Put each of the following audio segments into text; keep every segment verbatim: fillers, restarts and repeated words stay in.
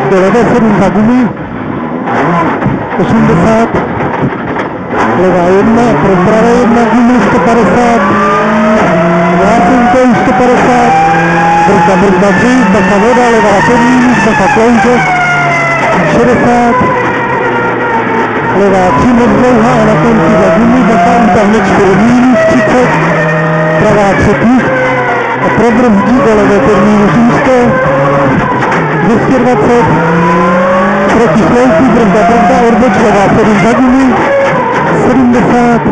do levé, sedm za gumy, osmdesát, levá jedna, pro pravé jedna, gumy, sto padesát, vlásenkou sto padesát, brzda, brzda tři, bacha voda, levá první, bacha klouže, šedesát, levá tři moc dlouhá a na konci za gumy, bacha útahne čtyři minus třicet, pravá tři plus a probrzdí do levé pět minus úzké, dvě stě dvacet, proti sloupu, brzda, brzda, odboč, levá sedm za gumy, sedmdesát,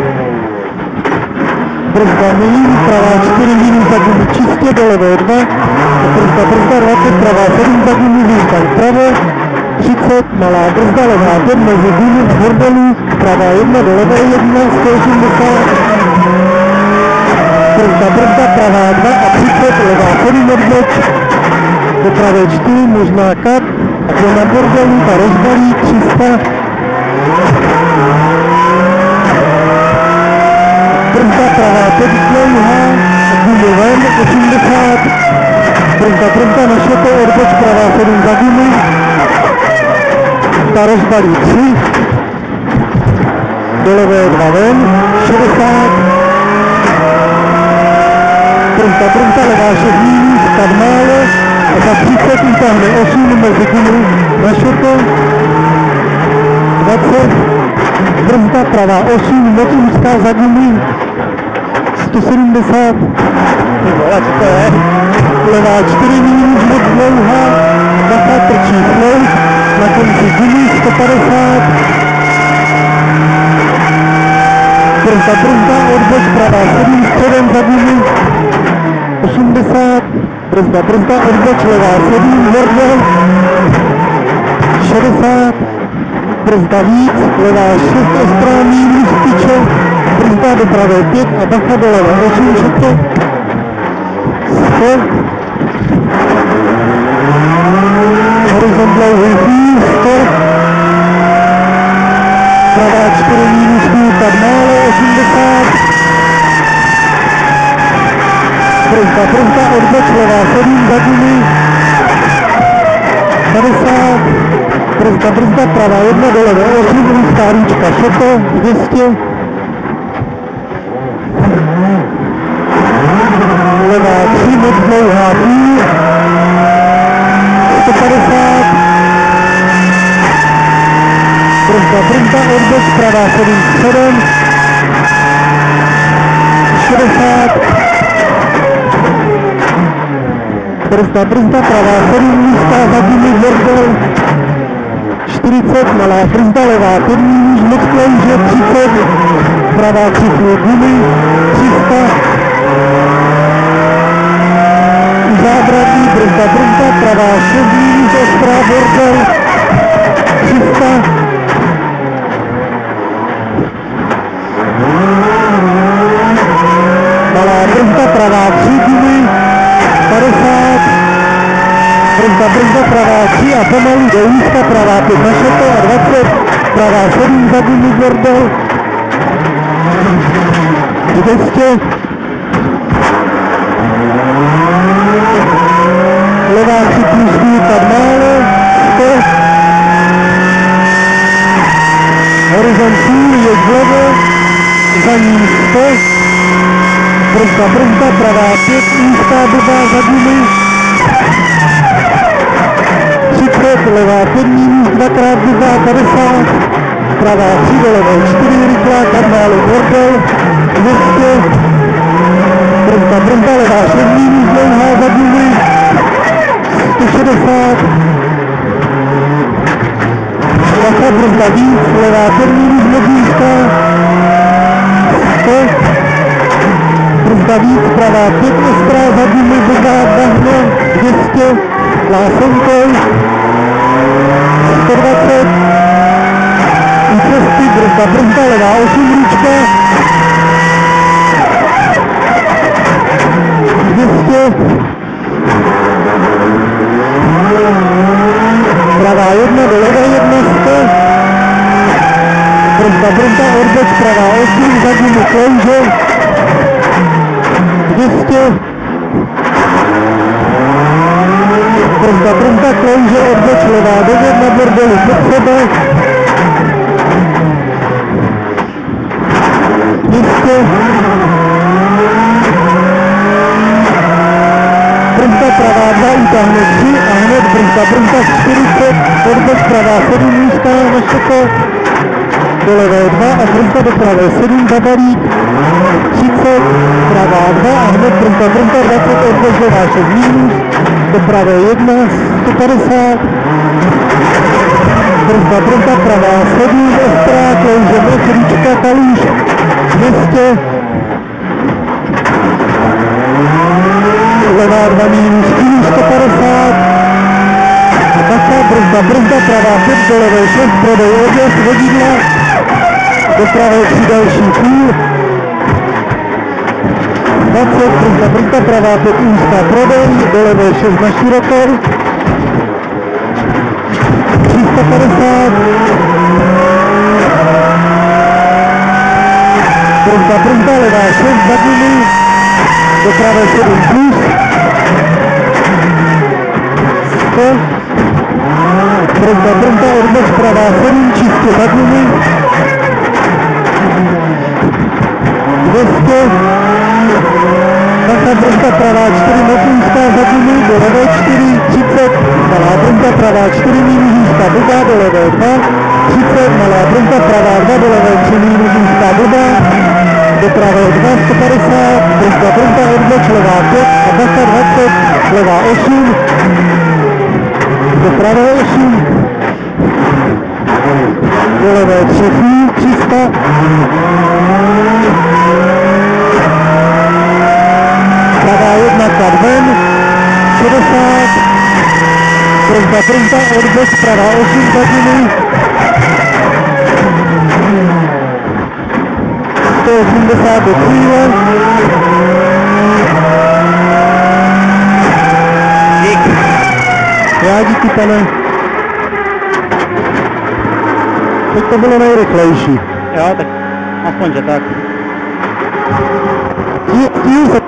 brzda minus, pravá čtyři minus za gumy čistě, do levé dva, brzda, brzda dvacet, pravá sedm za gumy, výzda vpravo, třicet, malá brzda, levá pět, mezi gumy, z bordelu, pravá jedna, do levé jedna, sto osmdesát, brzda, brzda, pravá dva a třicet, levá sedm odboč, do pravé čtyři, možná kat, a to na bordelu, ta rozbalí, tři sta, brzda, pravá pět, dlouhá, gumy ven, osmdesát, brzda, brzda, naše to odboč, pravá sedm za gumy, ta rozbalí tři, do levé dva ven, šedesát, brzda, brzda, levá šest minus, tak málo, a za třicet utáhne osm mezi gumy, naše to, dvacet, brzda, pravá osm, moc úzká za gumy, sto sedmdesát, to je, levá čtyři minus, moc dlouhá, bacha trčí flow, na konci gumy, sto padesát, brzda, brzda, odboč, pravá sedm, středem za gumy, osmdesát, brzda, brzda, odboč, levá sedm, bordel, šedesát, brzda víc, levá šest, ostrá minus, tyče, brzda do pravé pět a bacha do levé osm, všetko, sto, horizont dlouhý fíl, sto, pravá čtyři minus půl, tak málo, osmdesát, brzda, brzda, odboč, levá sedm, za gumy, padesát, brzda, brzda, pravá jedna, do levé osm, úzká ručka, šoto, dvě stě, levá tři, moc dlouhá půl, sto padesát, brzda, brzda, odboč, pravá sedm, sedm, šedesát, brzda, brzda, pravá sedm, nízká za gumy, bordel, čtyřicet, malá brzda, levá pět minus, moc klouže, třicet, pravá tři gumy, tři sta, u zábradlí, brzda, brzda, pravá šest minus, ostrá, bordel, tři sta, malá brzda, pravá tři gumy, padesát, brzda, brzda, pravá tři a pomalu do úzka, pravá pět na šeto a dvacet, pravá sedm za gumy, bordel, dvě stě, levá tři plus tak málo, sto, horizont půl, jeď vlevo, za ním sto, brzda, brzda, pravá pět, úzká blbá za gumy, třicet, levá pět minus, dvakrát blbá, padesát, pravá tři, do levé čtyři, rychlá, tak málo, bordel, dvě stě, brzda, brzda, levá šest minus, dlouhá za gumy, sto šedesát, bacha, brzda víc, levá pět minus, moc úzká, sto, brzda víc, pravá pět, ostrá za gumy, blbá, bahno, dvě stě, lásenkou, sto dvacet, u cesty, brzda, brzda, levá osm, ručka, dvě stě, pravá jedna, do levé jedna, sto, brzda, brzda, odboč, pravá osm, za gumy, klouže, dvě stě, brzda, brzda, klouže odboč levá devět na bordelu pod sebe. Jistě. Brnta pravá dva, utáhne tři a hned brnta, brnta čtyřicet, odboč pravá sedm místa na šoko, do levé dva a brnta do pravé sedm, babalík, třicet, pravá dva a hned brnta, brnta dvacet, odboč levá šest minus, do pravé jedna, sto padesát, brnta, brnta pravá sedm, ostrá, klouže vrch, ručka, talíř, dvě stě, levá dva minus sto padesát, bacha, brzda, brzda, pravá pět, do levé šest, prodej odjezd, vodidla, do pravé tři další půl, dvacet, brzda, brzda, pravá pět, úzká, prodej, do levé šest na širokou, tři sta padesát, brzda, brzda, levá šest, za gumy, do pravé sedm plus, sto, brzda, brzda, odboč pravá sedm, čistě za gumy, dvě stě, bacha, brzda pravá čtyři, motunská za gumy, do levé čtyři, třicet, malá brzda pravá čtyři, minus úzká blbá, do levé dva, třicet, malá brzda pravá dva, do levé tři, minus úzká blbá, do pravé dva, sto padesát, brzda, brzda, odboč, levá pět a bacha dvacet, levá osm, do pravé osm, do levé tři, tři sta, pravá jedna, klad ven, šedesát, brzda, brzda, odboč, pravá osm, zadiny, sto osmdesát do cíle. Díky. Já díky, pane. Teď to bylo nejrychlejší. Jo, tak aspoň, že tak. Stíl se